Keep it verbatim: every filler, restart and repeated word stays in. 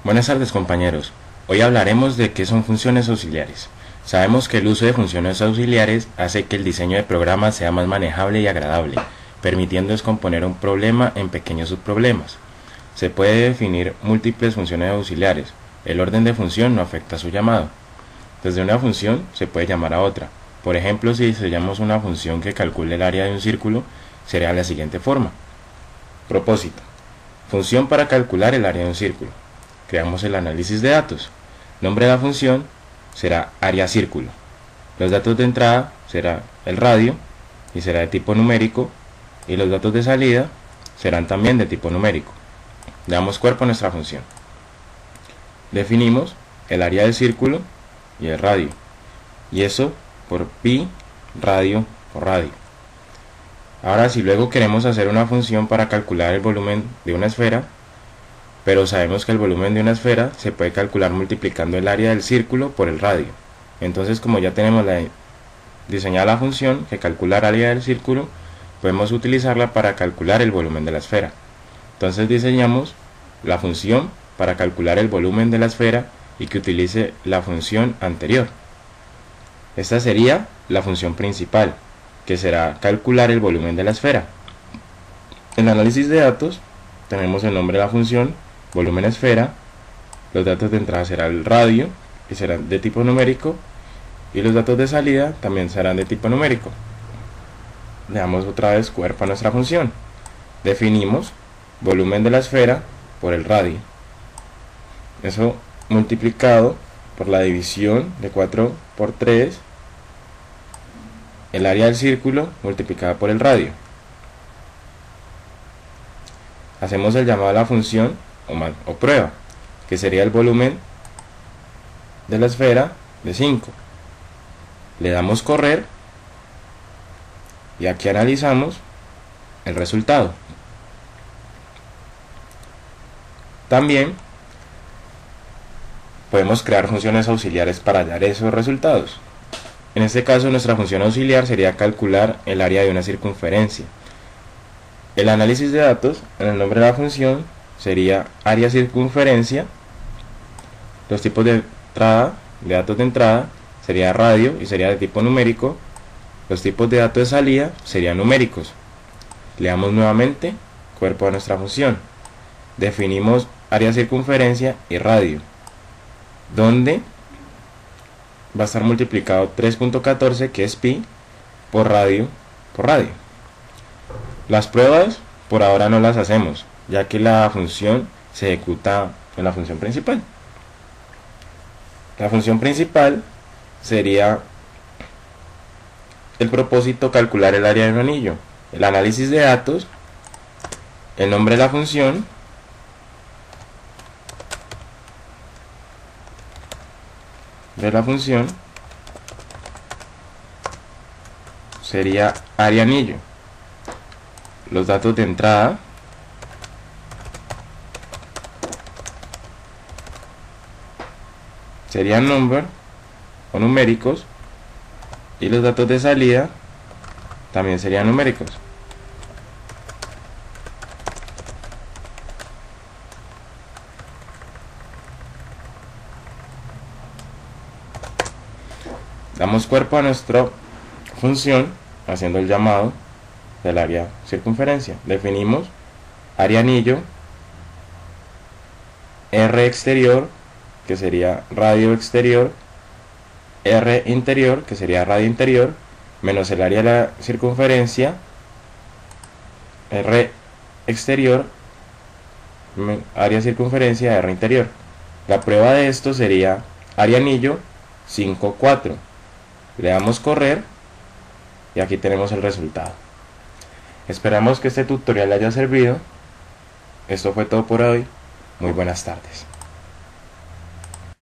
Buenas tardes, compañeros. Hoy hablaremos de qué son funciones auxiliares. Sabemos que el uso de funciones auxiliares hace que el diseño de programas sea más manejable y agradable, permitiendo descomponer un problema en pequeños subproblemas. Se puede definir múltiples funciones auxiliares. El orden de función no afecta su llamado. Desde una función se puede llamar a otra. Por ejemplo, si diseñamos una función que calcule el área de un círculo, sería de la siguiente forma. Propósito. Función para calcular el área de un círculo. Creamos el análisis de datos. Nombre de la función será área círculo. Los datos de entrada será el radio y será de tipo numérico, y los datos de salida serán también de tipo numérico. Le damos cuerpo a nuestra función. Definimos el área del círculo y el radio, y eso por pi radio por radio. Ahora, si luego queremos hacer una función para calcular el volumen de una esfera, pero sabemos que el volumen de una esfera se puede calcular multiplicando el área del círculo por el radio. Entonces, como ya tenemos la, diseñada la función que calcula el área del círculo, podemos utilizarla para calcular el volumen de la esfera. Entonces diseñamos la función para calcular el volumen de la esfera y que utilice la función anterior. Esta sería la función principal, que será calcular el volumen de la esfera. En el análisis de datos tenemos el nombre de la función, volumen esfera, los datos de entrada serán el radio y serán de tipo numérico, y los datos de salida también serán de tipo numérico. Le damos otra vez cuerpo a nuestra función. Definimos volumen de la esfera por el radio. Eso multiplicado por la división de cuatro por tres, el área del círculo multiplicada por el radio. Hacemos el llamado a la función o, man, o prueba, que sería el volumen de la esfera de cinco. Le damos correr y aquí analizamos el resultado. También podemos crear funciones auxiliares para hallar esos resultados. En este caso, nuestra función auxiliar sería calcular el área de una circunferencia. El análisis de datos, en el nombre de la función, sería área circunferencia. Los tipos de entrada, de datos de entrada, sería radio y sería de tipo numérico. Los tipos de datos de salida serían numéricos. Le damos nuevamente cuerpo a nuestra función. Definimos área circunferencia y radio, donde va a estar multiplicado tres punto catorce, que es pi, por radio por radio. Las pruebas por ahora no las hacemos, ya que la función se ejecuta en la función principal. La función principal sería el propósito calcular el área de un anillo, el análisis de datos, el nombre de la función, de la función sería área anillo, los datos de entrada serían number o numéricos, y los datos de salida también serían numéricos. Damos cuerpo a nuestra función haciendo el llamado del área circunferencia. Definimos área anillo, R exterior, que sería radio exterior, R interior, que sería radio interior, menos el área de la circunferencia, R exterior, área circunferencia, R interior. La prueba de esto sería área anillo cinco, cuatro. Le damos correr y aquí tenemos el resultado. Esperamos que este tutorial le haya servido. Esto fue todo por hoy. Muy buenas tardes.